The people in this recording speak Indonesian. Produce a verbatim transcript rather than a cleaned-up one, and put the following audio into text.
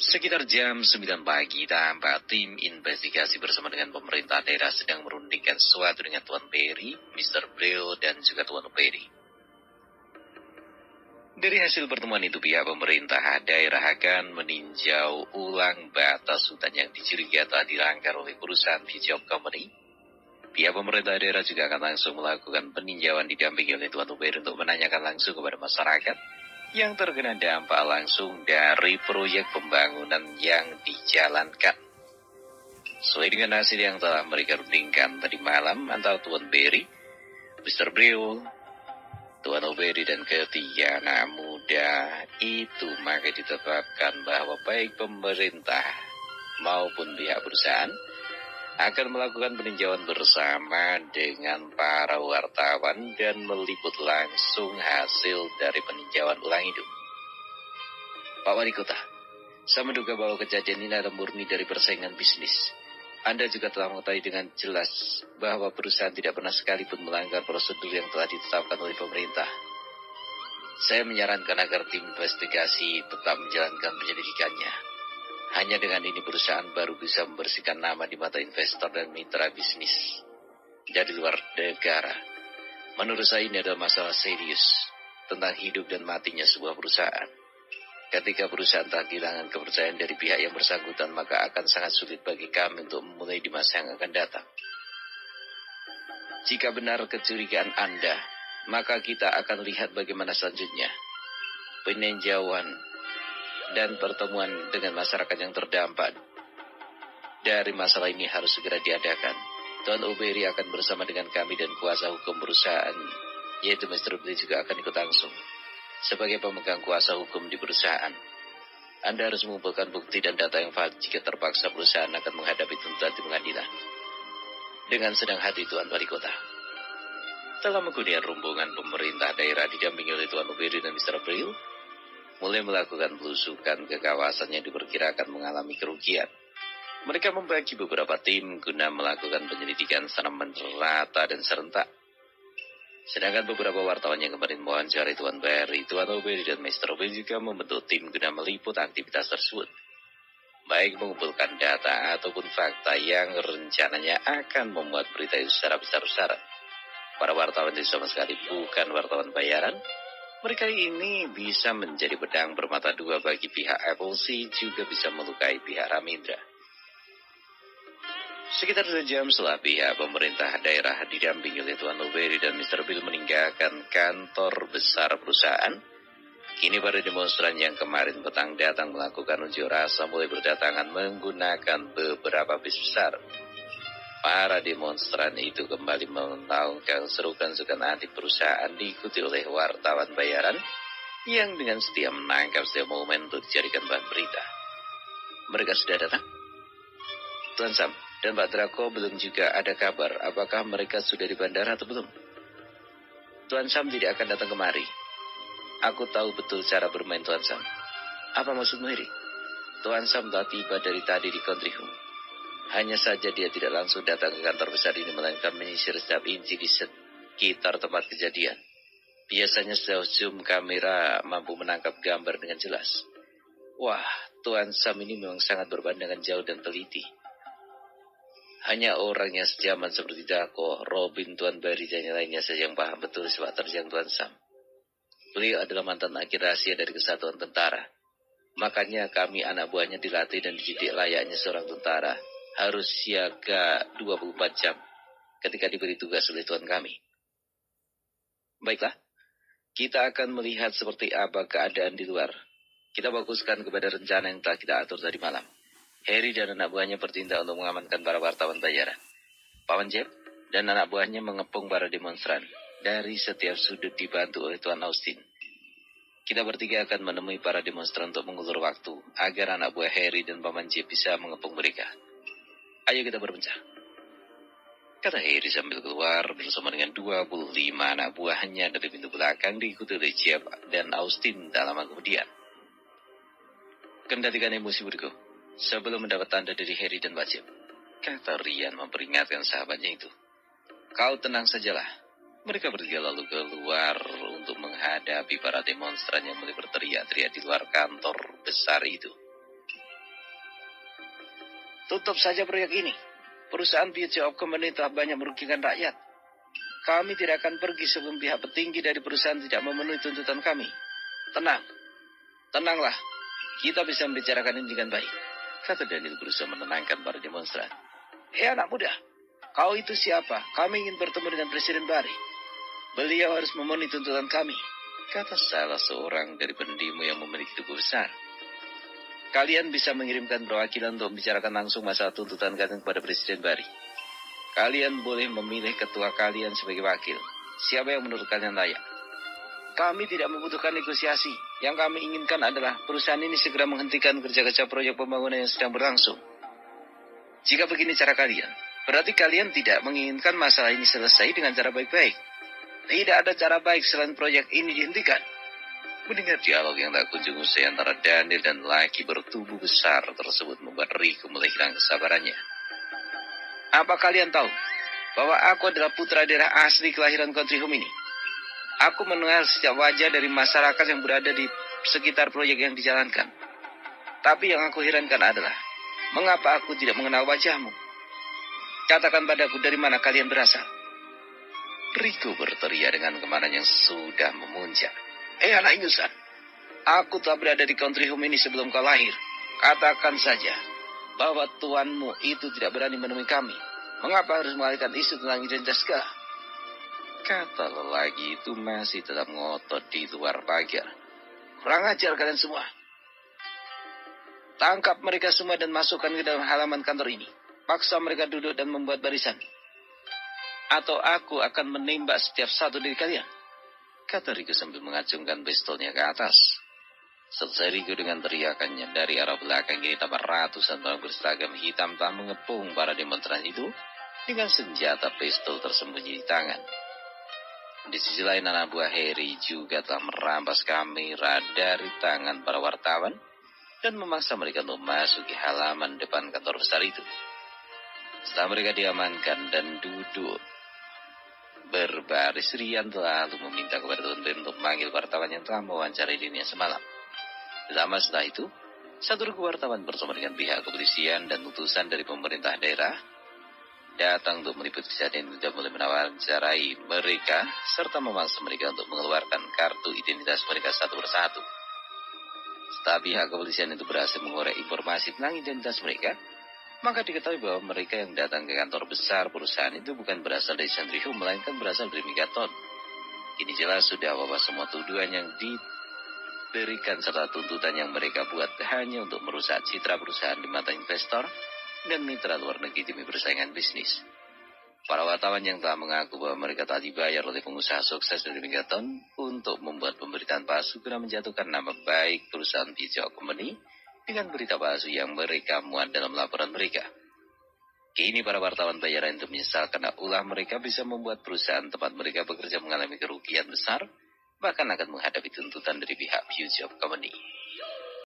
Sekitar jam sembilan pagi, tampak tim investigasi bersama dengan pemerintah daerah sedang merundingkan sesuatu dengan Tuan Berry, mister Bril, dan juga Tuan Berry. Dari hasil pertemuan itu, pihak pemerintah daerah akan meninjau ulang batas hutan yang dicurigai telah dilanggar oleh perusahaan Vjob Company. Pihak pemerintah daerah juga akan langsung melakukan peninjauan didampingi oleh Tuan Berry untuk menanyakan langsung kepada masyarakat yang terkena dampak langsung dari proyek pembangunan yang dijalankan. Sesuai dengan hasil yang telah mereka rundingkan tadi malam antara Tuan Berry, mister Bril, Tuan Berry dan ketiga anak muda itu, maka ditetapkan bahwa baik pemerintah maupun pihak perusahaan akan melakukan peninjauan bersama dengan para wartawan dan meliput langsung hasil dari peninjauan ulang itu. Pak Wali Kota, saya menduga bahwa kejadian ini adalah murni dari persaingan bisnis. Anda juga telah mengetahui dengan jelas bahwa perusahaan tidak pernah sekalipun melanggar prosedur yang telah ditetapkan oleh pemerintah. Saya menyarankan agar tim investigasi tetap menjalankan penyelidikannya. Hanya dengan ini perusahaan baru bisa membersihkan nama di mata investor dan mitra bisnis dari luar negara. Menurut saya ini adalah masalah serius tentang hidup dan matinya sebuah perusahaan. Ketika perusahaan telah kehilangan kepercayaan dari pihak yang bersangkutan, maka akan sangat sulit bagi kami untuk memulai di masa yang akan datang. Jika benar kecurigaan Anda, maka kita akan lihat bagaimana selanjutnya. Peninjauan dan pertemuan dengan masyarakat yang terdampak dari masalah ini harus segera diadakan. Tuan Berry akan bersama dengan kami dan kuasa hukum perusahaan, yaitu mister Bli juga akan ikut langsung. Sebagai pemegang kuasa hukum di perusahaan, Anda harus mengumpulkan bukti dan data yang valid jika terpaksa perusahaan akan menghadapi tuntutan di pengadilan. Dengan senang hati Tuan Wali Kota. Dalam kemudian rombongan pemerintah daerah didampingi oleh Tuan Berry dan mister Bril mulai melakukan belusukan ke kawasan yang diperkirakan mengalami kerugian. Mereka membagi beberapa tim guna melakukan penyelidikan secara merata dan serentak. Sedangkan beberapa wartawan yang kemarin mewawancarai Tuan Berry, Tuan Berry dan mister Bril juga membentuk tim guna meliput aktivitas tersebut. Baik mengumpulkan data ataupun fakta yang rencananya akan membuat berita itu secara besar-besaran. Para wartawan itu sama sekali bukan wartawan bayaran. Mereka ini bisa menjadi pedang bermata dua bagi pihak Apple C, juga bisa melukai pihak Ramindra. Sekitar dua jam setelah pihak pemerintah daerah didampingi oleh Tuan Berry dan mister Bill meninggalkan kantor besar perusahaan, kini para demonstran yang kemarin petang datang melakukan unjuk rasa mulai berdatangan menggunakan beberapa bis besar. Para demonstran itu kembali menaungkan serukan-serukan anti perusahaan diikuti oleh wartawan bayaran yang dengan setia menangkap setiap momen untuk dijadikan bahan berita. Mereka sudah datang? Tuan Sam dan Pak Drako belum juga ada kabar apakah mereka sudah di bandara atau belum. Tuan Sam tidak akan datang kemari. Aku tahu betul cara bermain Tuan Sam. Apa maksudmu ini? Tuan Sam telah tiba dari tadi di country home. Hanya saja dia tidak langsung datang ke kantor besar ini, melainkan menyisir setiap inci di sekitar tempat kejadian. Biasanya sejauh zoom kamera mampu menangkap gambar dengan jelas. Wah, Tuan Sam ini memang sangat berpandangan jauh dan teliti. Hanya orang yang sejaman seperti Dako, Robin, Tuan Berry dan yang lainnya saja yang paham betul sepak terjang Tuan Sam. Beliau adalah mantan agen rahasia dari kesatuan tentara. Makanya kami anak buahnya dilatih dan dididik layaknya seorang tentara. Harus siaga dua puluh empat jam ketika diberi tugas oleh Tuan kami. Baiklah, kita akan melihat seperti apa keadaan di luar. Kita fokuskan kepada rencana yang telah kita atur tadi malam. Harry dan anak buahnya bertindak untuk mengamankan para wartawan bayaran. Paman Jeb dan anak buahnya mengepung para demonstran dari setiap sudut dibantu oleh Tuan Austin. Kita bertiga akan menemui para demonstran untuk mengulur waktu agar anak buah Harry dan Paman Jeb bisa mengepung mereka. Ayo kita berpencah, kata Harry sambil keluar bersama dengan dua puluh lima anak buahnya dari pintu belakang diikuti oleh Jeb dan Austin tak lama kemudian. Kendalikan emosi beriku sebelum mendapat tanda dari Harry dan Pak Jeb, kata Rian memperingatkan sahabatnya itu. Kau tenang sajalah. Mereka bertiga lalu keluar untuk menghadapi para demonstran yang mulai berteriak-teriak di luar kantor besar itu. Tutup saja proyek ini. Perusahaan Future of Company telah banyak merugikan rakyat. Kami tidak akan pergi sebelum pihak petinggi dari perusahaan tidak memenuhi tuntutan kami. Tenang. Tenanglah. Kita bisa membicarakan ini dengan baik. Kata Daniel berusaha menenangkan para demonstran. Eh anak muda, kau itu siapa? Kami ingin bertemu dengan Presiden Bari. Beliau harus memenuhi tuntutan kami. Kata salah seorang dari pendemo yang memiliki tubuh besar. Kalian bisa mengirimkan perwakilan untuk membicarakan langsung masalah tuntutan kalian kepada Presiden Bari. Kalian boleh memilih ketua kalian sebagai wakil. Siapa yang menurut kalian layak? Kami tidak membutuhkan negosiasi. Yang kami inginkan adalah perusahaan ini segera menghentikan kerja-kerja proyek pembangunan yang sedang berlangsung. Jika begini cara kalian, berarti kalian tidak menginginkan masalah ini selesai dengan cara baik-baik. Tidak ada cara baik selain proyek ini dihentikan. Mendengar dialog yang tak kunjung usai antara Daniel dan laki bertubuh besar tersebut membuat Rico mulai hilang kesabarannya. Apa kalian tahu bahwa aku adalah putra daerah asli kelahiran country home ini? Aku mengenal setiap wajah dari masyarakat yang berada di sekitar proyek yang dijalankan. Tapi yang aku herankan adalah, mengapa aku tidak mengenal wajahmu? Katakan padaku dari mana kalian berasal. Rico berteriak dengan kemarahan yang sudah memuncak. Eh anak ingusan, aku telah berada di country home ini sebelum kau lahir. Katakan saja bahwa tuanmu itu tidak berani menemui kami. Mengapa harus mengalihkan isu tentang identitas segala? Kata lelaki itu masih tetap ngotot di luar pagar. Kurang ajar kalian semua. Tangkap mereka semua dan masukkan ke dalam halaman kantor ini. Paksa mereka duduk dan membuat barisan. Atau aku akan menembak setiap satu dari kalian. Kata Rico sambil mengacungkan pistolnya ke atas. Selesai Rico dengan teriakannya dari arah belakang ini, tampak ratusan orang berseragam hitam telah mengepung para demonstran itu dengan senjata pistol tersembunyi di tangan. Di sisi lain, anak buah Harry juga telah merampas kamera dari tangan para wartawan dan memaksa mereka untuk masuk ke halaman depan kantor besar itu. Setelah mereka diamankan dan duduk berbaris, Rian lalu meminta kepada Tuan Ben untuk memanggil wartawan yang telah mewawancarai dirinya semalam. Lama setelah itu, satu regu wartawan bersama dengan pihak kepolisian dan utusan dari pemerintah daerah datang untuk meliput kejadian dan mulai mewawancarai mereka serta memaksa mereka untuk mengeluarkan kartu identitas mereka satu persatu. Setelah pihak kepolisian itu berhasil mengorek informasi tentang identitas mereka, maka diketahui bahwa mereka yang datang ke kantor besar perusahaan itu bukan berasal dari Country Home, melainkan berasal dari Megaton. Kini jelas sudah bahwa semua tuduhan yang diberikan serta tuntutan yang mereka buat hanya untuk merusak citra perusahaan di mata investor dan mitra luar negeri demi persaingan bisnis. Para wartawan yang telah mengaku bahwa mereka telah dibayar oleh pengusaha sukses dari Megaton untuk membuat pemberitaan palsu guna menjatuhkan nama baik perusahaan Future Company dengan berita palsu yang mereka muat dalam laporan mereka. Kini para wartawan bayaran itu menyesal karena ulah mereka bisa membuat perusahaan tempat mereka bekerja mengalami kerugian besar, bahkan akan menghadapi tuntutan dari pihak Future Company.